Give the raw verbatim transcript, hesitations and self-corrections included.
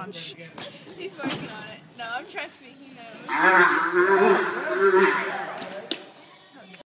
on. Shh. He's working on it. No, trust me, he knows.